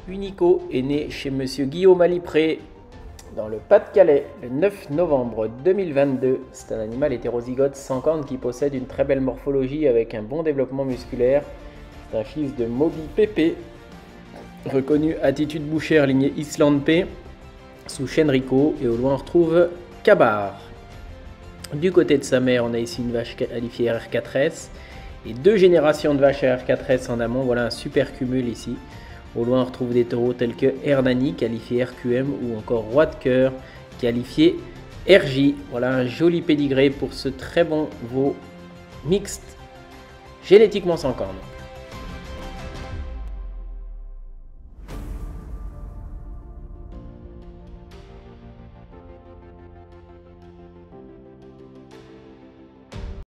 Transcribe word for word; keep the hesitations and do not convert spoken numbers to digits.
Unico est né chez Monsieur Guillaume Alipré dans le Pas-de-Calais le neuf novembre deux mille vingt-deux. C'est un animal hétérozygote sans cornes qui possède une très belle morphologie avec un bon développement musculaire. C'est un fils de Moby Pépé, reconnu attitude bouchère lignée Island P, sous Chenrico, et au loin on retrouve Cabar. Du côté de sa mère, on a ici une vache qualifiée R quatre S et deux générations de vaches R quatre S en amont. Voilà un super cumul ici. Au loin, on retrouve des taureaux tels que Hernani, qualifié R Q M, ou encore Roi de Cœur, qualifié R J. Voilà un joli pédigré pour ce très bon veau mixte, génétiquement sans cornes.